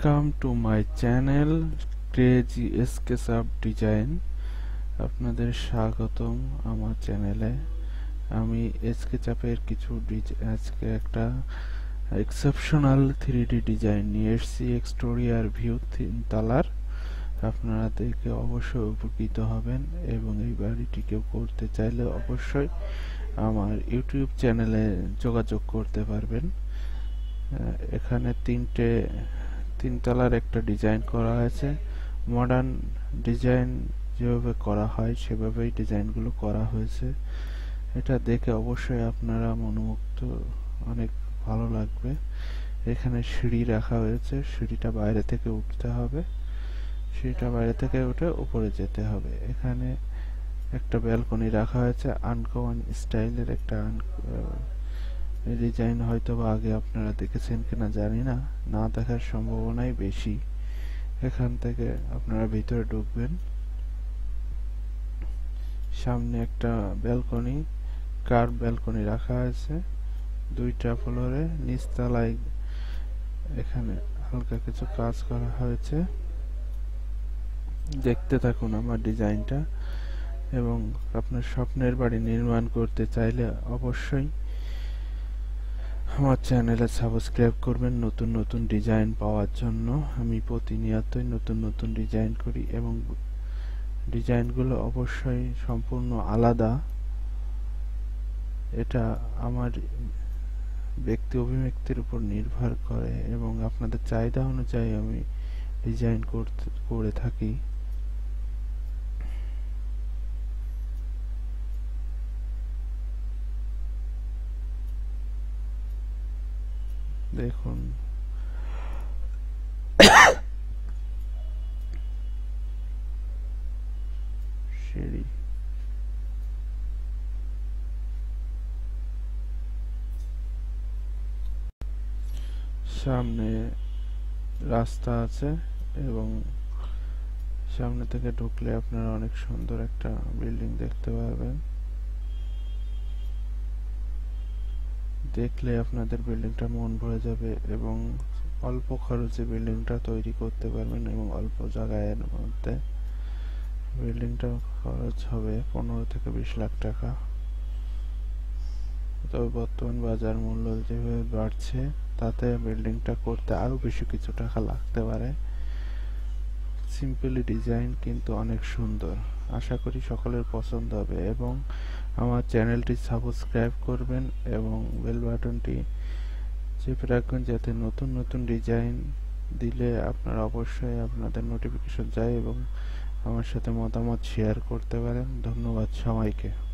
Welcome to my channel crazy SketchUp design. আপনাদের স্বাগতম আমার চ্যানেলে। আমি স্কেচআপের কিছু আজকে একটা এক্সেপশনাল 3D ডিজাইন নিয়ে এসেছি। এক্সটেরিয়র ভিউ 3 তলার। আপনারা দেখে অবশ্যই উপকৃত হবেন এবং এই বাড়িটি কেউ করতে চাইলে অবশ্যই আমার ইউটিউব চ্যানেলে যোগাযোগ করতে পারবেন। এখানে তিন তলার একটা ডিজাইন করা হয়েছে। মডার্ন ডিজাইন যেভাবে করা হয় সেভাবেই ডিজাইনগুলো করা হয়েছে। এটা দেখে অবশ্যই আপনারা মনোমুগ্ধ, অনেক ভালো লাগবে। এখানে সিঁড়ি রাখা হয়েছে, সিঁড়িটা বাইরে থেকে উঠতে হবে, সিঁড়িটা বাইরে থেকে উঠে উপরে যেতে হবে। এখানে একটা ব্যালকনি রাখা হয়েছে, আনকমন স্টাইলের একটা ডিজাইন। হয়তো বা আগে আপনারা দেখেছেন কিনা জানি না, না দেখার সম্ভাবনাই বেশি। এখান থেকে আপনারা ভিতরে ঢুকবেন, সামনে একটা ব্যালকনি, কার্ভ ব্যালকনি রাখা আছে 2টা ফ্লোরে। নিচতলায় এখানে হালকা কিছু কাজ করা হয়েছে। দেখতে থাকুন আমার ডিজাইনটা। এবং আপনার স্বপ্নের বাড়ি নির্মাণ করতে চাইলে অবশ্যই আমার চ্যানেলে সাবস্ক্রাইব করবেন নতুন নতুন ডিজাইন পাওয়ার জন্য। আমি প্রতিনিয়তই নতুন নতুন ডিজাইন করি এবং ডিজাইনগুলো অবশ্যই সম্পূর্ণ আলাদা। এটা আমার ব্যক্তি অভিব্যক্তির উপর নির্ভর করে এবং আপনাদের চাহিদা অনুযায়ী আমি ডিজাইন করে থাকি। দেখুন, সিঁড়ি, সামনে রাস্তা আছে এবং সামনে থেকে ঢুকলে আপনারা অনেক সুন্দর একটা বিল্ডিং দেখতে পারবেন। দেখলে আপনাদের বিল্ডিংটা মন ভরে যাবে এবং অল্প খরচে বিল্ডিংটা তৈরি করতে পারবেন এবং অল্প জায়গার মধ্যে। বিল্ডিংটা খরচ হবে 15 থেকে 20 লাখ টাকা। তবে বর্তমান বাজার মূল্য যেভাবে বাড়ছে তাতে বিল্ডিংটা করতে আরো বেশি কিছু টাকা লাগতে পারে। সিম্পলি ডিজাইন কিন্তু অনেক সুন্দর। আশা করি সকলের পছন্দ হবে এবং আমার চ্যানেলটি সাবস্ক্রাইব করবেন এবং বেল বাটনটি চেপে রাখবেন যাতে নতুন নতুন ডিজাইন দিলে আপনারা অবশ্যই আপনাদের নোটিফিকেশন যায় এবং আমার সাথে মতামত শেয়ার করতে পারেন। ধন্যবাদ সবাইকে।